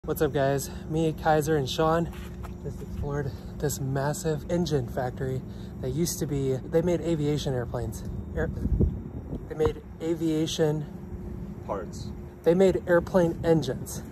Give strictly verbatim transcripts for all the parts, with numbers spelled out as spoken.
What's up guys, me, Kaiser, and Sean just explored this massive engine factory that used to be, they made aviation airplanes. Air, they made aviation parts. They made airplane engines.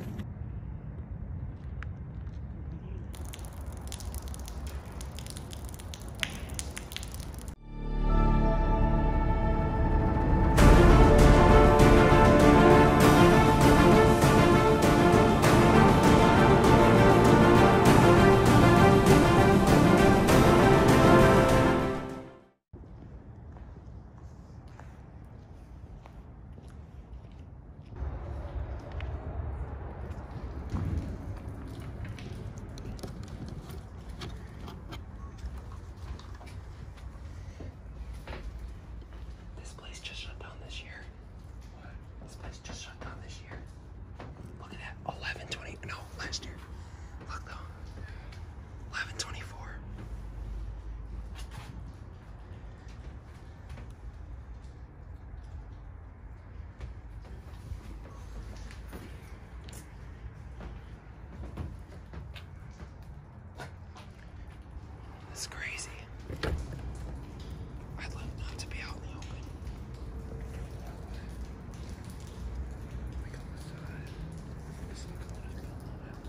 It's crazy. I'd love not to be out in the open. We go inside. This is built on it.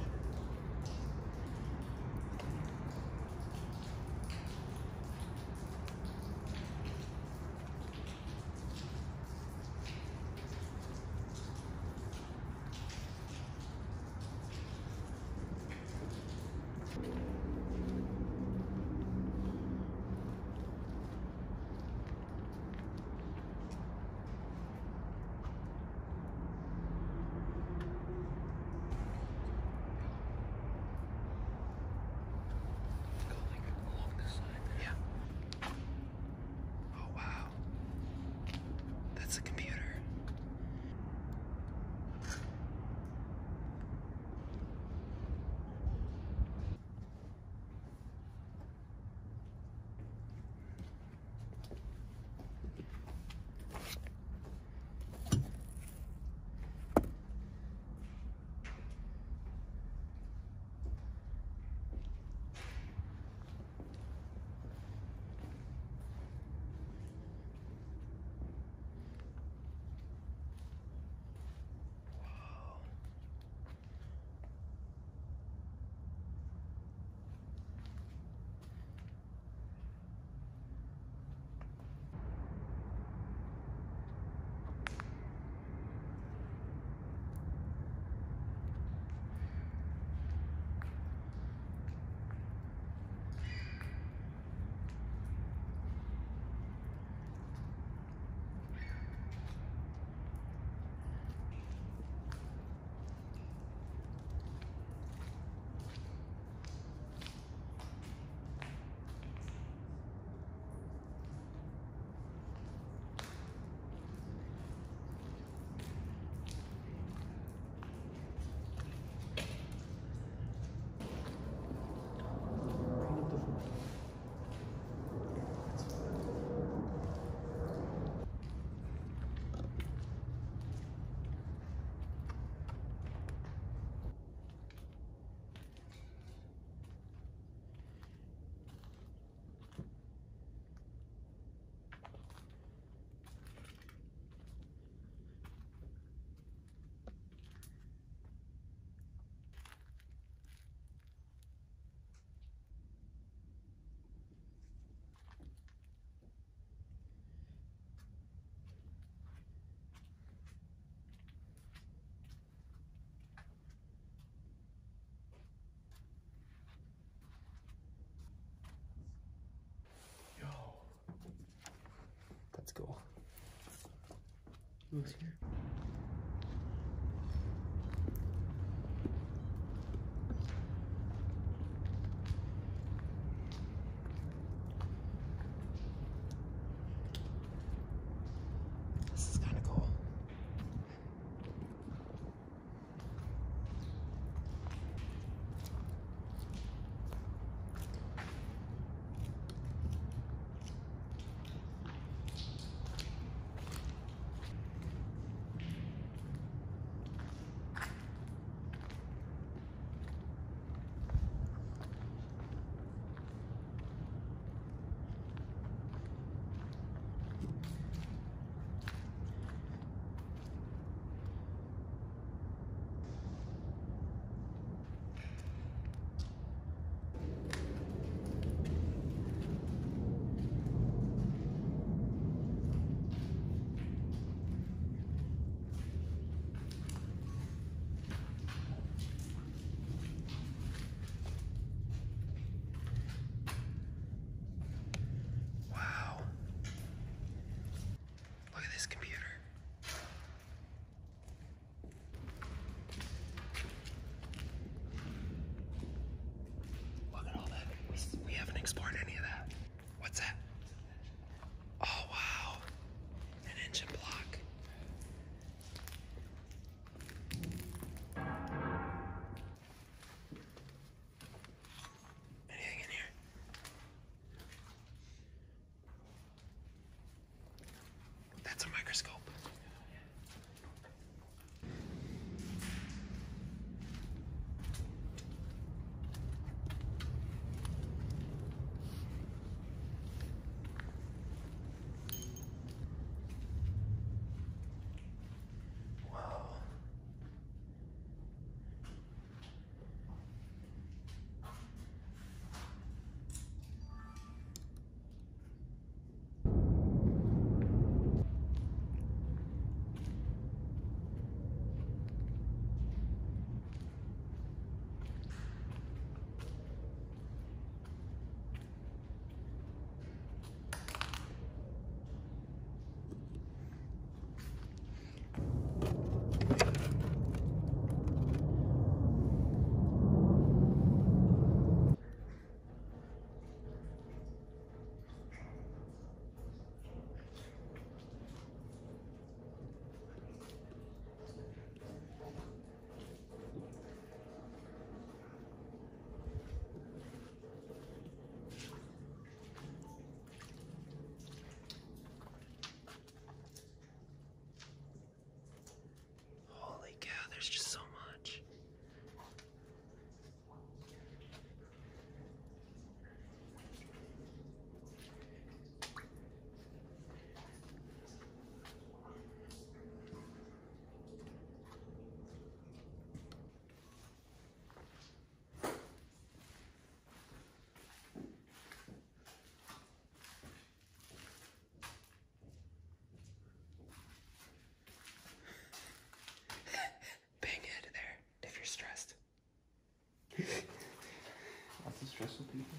It's a computer. That's cool. Who's here? This is kind of cool. That's a microscope. Holy cow, there's just so much. Bang it there if you're stressed. Lots of stressful people.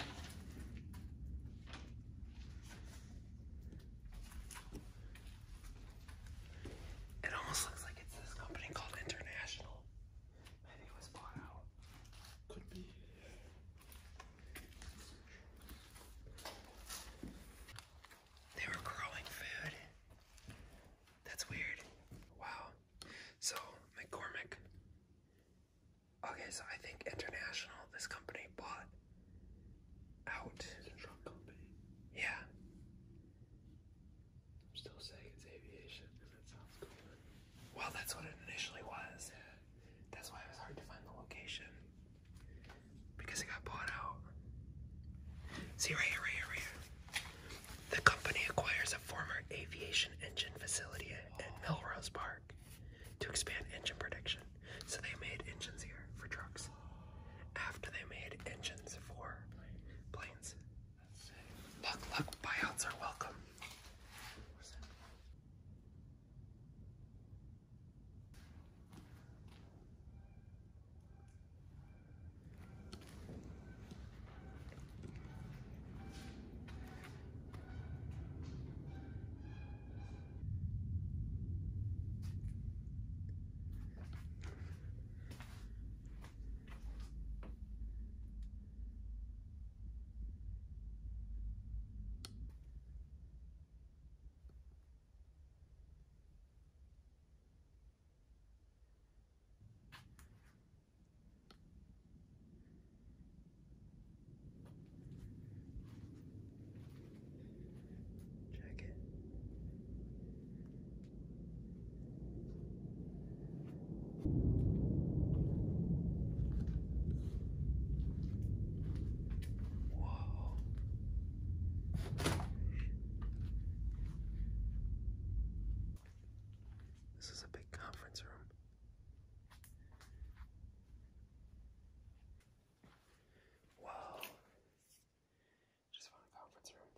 It almost looks like it's this company called International. Maybe it was bought out. Could be. They were growing food. That's weird. Wow. So, McCormick. Okay, so I think International, this company bought out. It's a truck company. Yeah. I'm still saying it's aviation, and that sounds cool. Well, that's what it initially was. That's why it was hard to find the location. Because it got bought out. See right here, right here, right here. The company acquires a former aviation engine facility in Melrose Park to expand engine production. So they made engines here for trucks after they made engines for planes. Look, look, buyouts are welcome. Check it. Whoa. This is a big conference room. Whoa. Just found a conference room.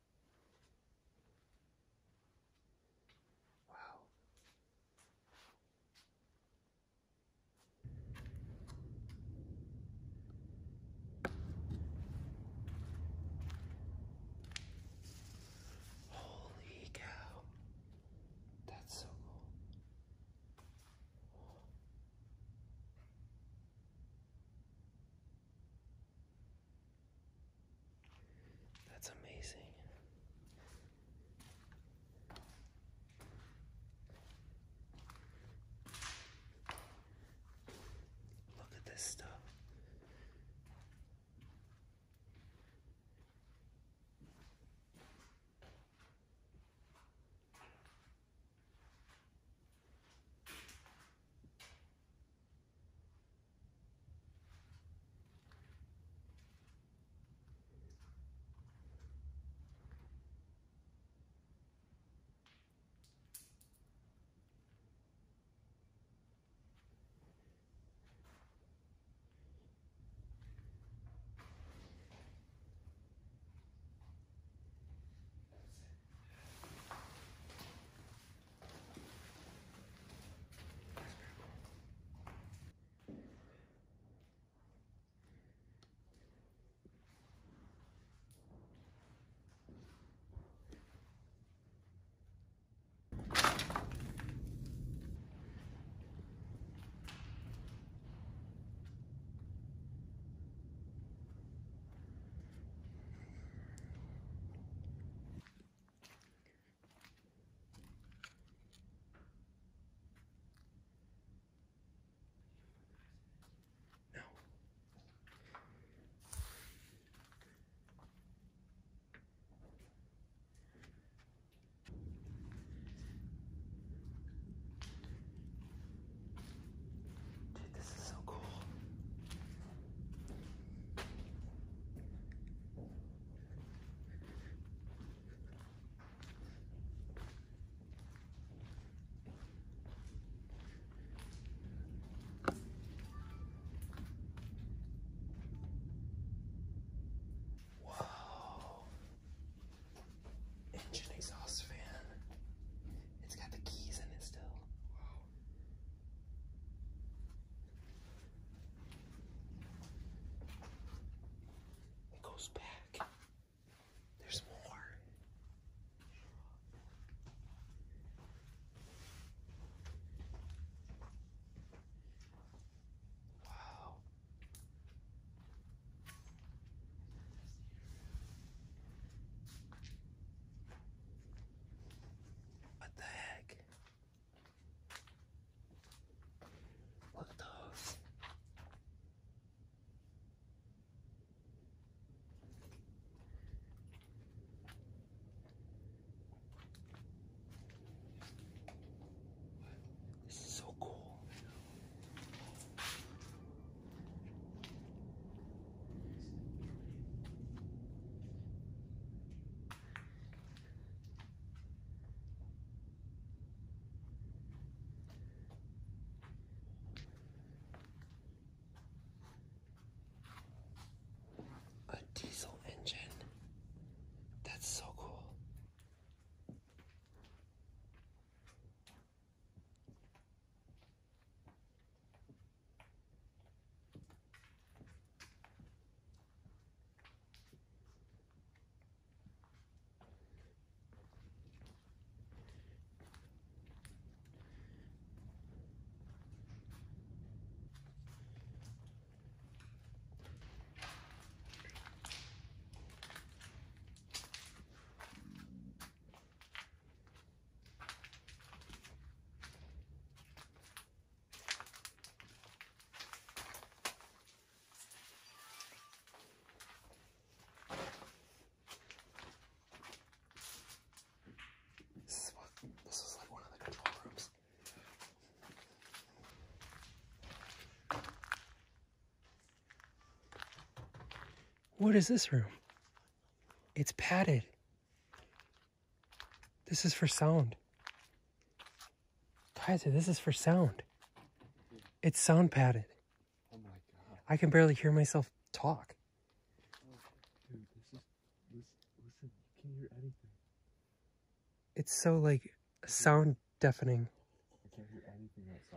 Wow. What is this room? It's padded. This is for sound. Kaiser, this is for sound. It's sound padded. Oh my god. I can barely hear myself talk. Dude, this is, this, listen, you can't hear anything. It's so like sound deafening. I can't hear anything outside.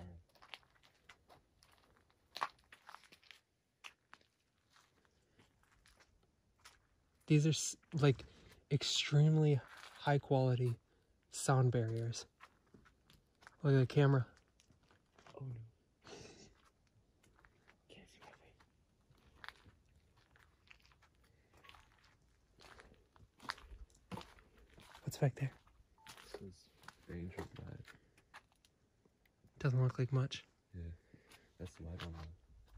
These are s- like extremely high quality sound barriers. Look at the camera. Oh no. Can't see my face. What's back there? This is Ranger Live. Doesn't look like much. Yeah, that's the light on the.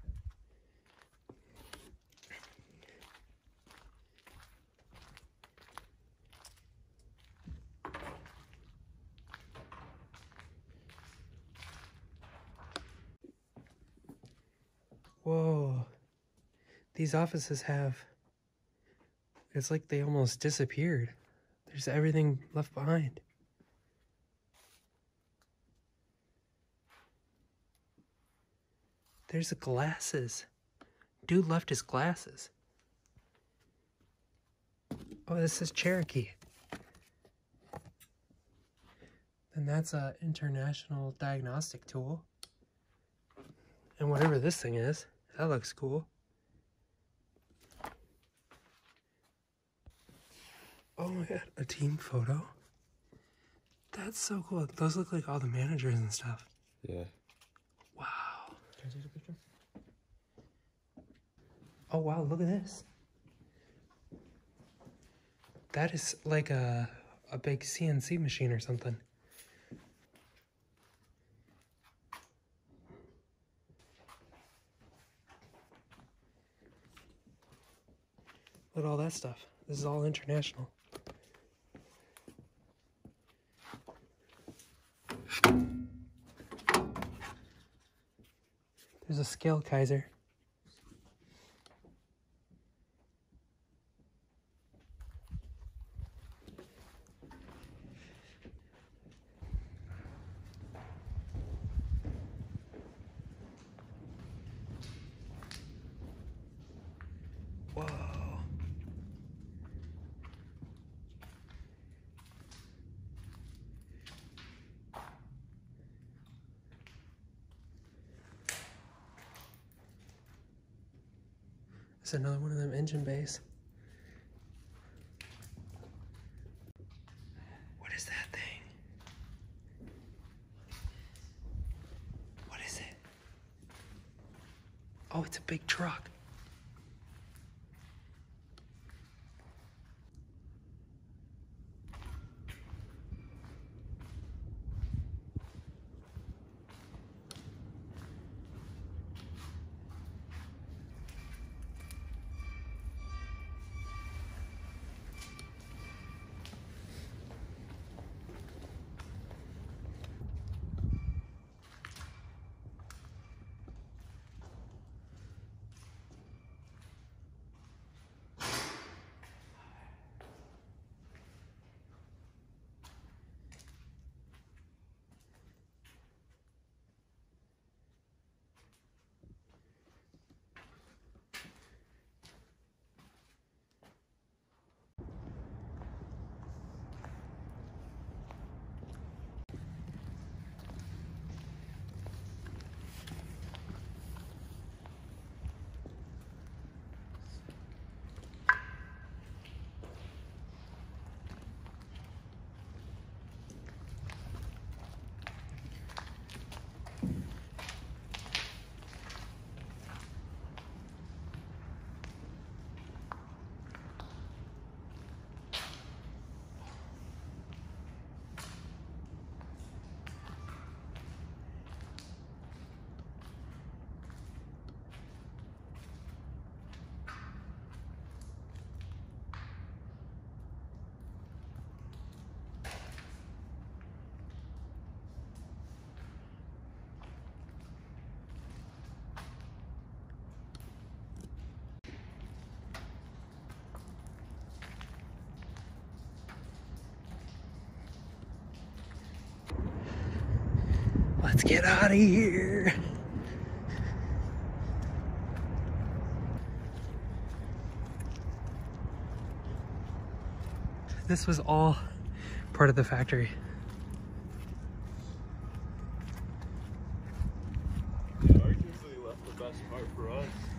Whoa. These offices have, it's like they almost disappeared. There's everything left behind. There's the glasses. Dude left his glasses. Oh, this is Cherokee. And that's a international diagnostic tool. And whatever this thing is, that looks cool. Oh my god, a team photo? That's so cool. Those look like all the managers and stuff. Yeah. Wow. Can I take a picture? Oh wow, look at this. That is like a, a big C N C machine or something. Look at all that stuff. This is all international. There's a scale, Kaiser. Whoa. There's another one of them engine bays. What is that thing? What is it? Oh, it's a big truck. Let's get out of here. This was all part of the factory. Yeah, arguably left the best part for us.